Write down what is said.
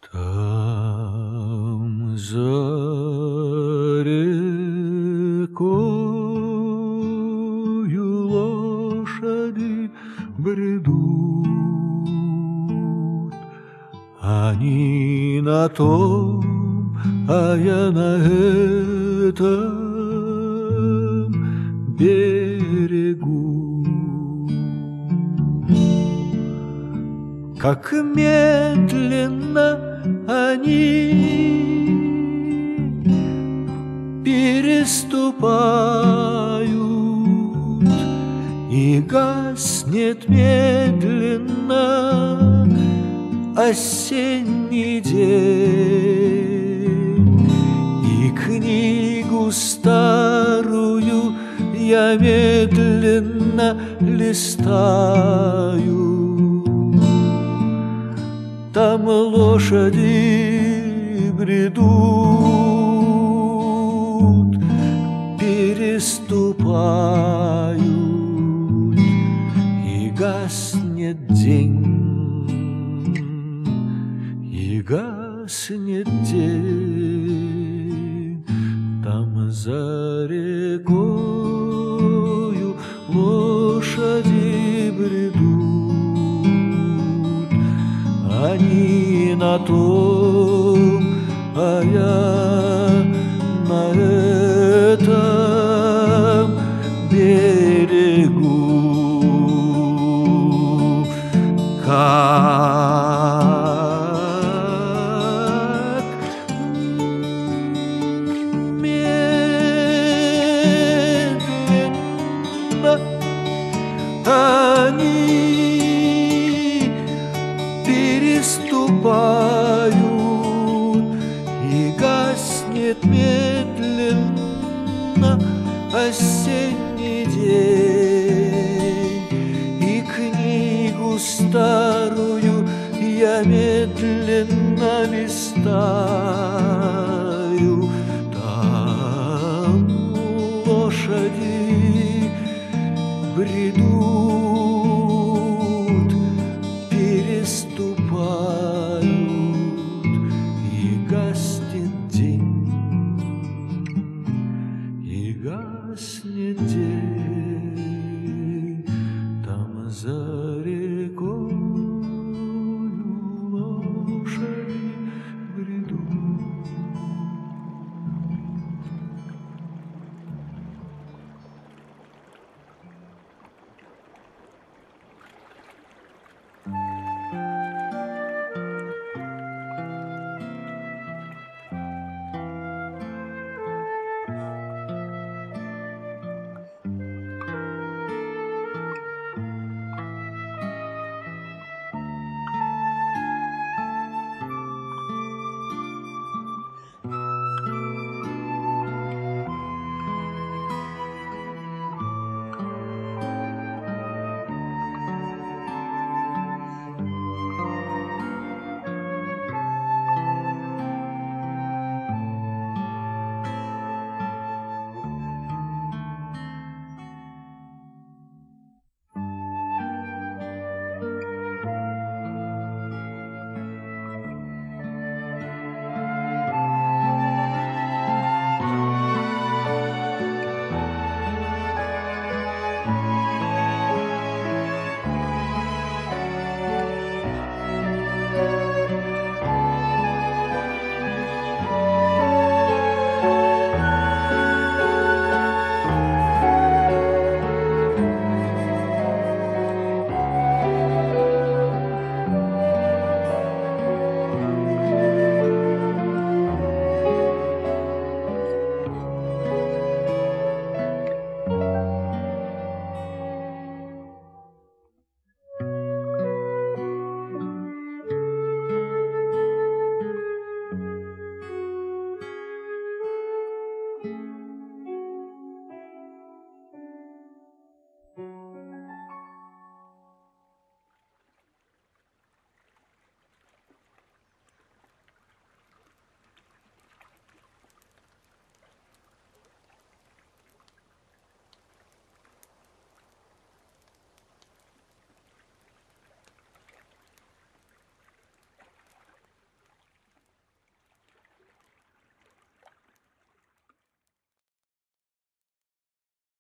Там за рекою лошади бредут, они на том, а я на этом берегу. Как медленно они переступают, и гаснет медленно осенний день, и книгу старую я медленно листаю. Там лошади бредут, переступают, и гаснет день, и гаснет день. Там за рекою лошади бредут, они на том, а я на этом берегу. Как медленно они переступают, и гаснет медленно осенний день, и книгу старую я медленно листаю.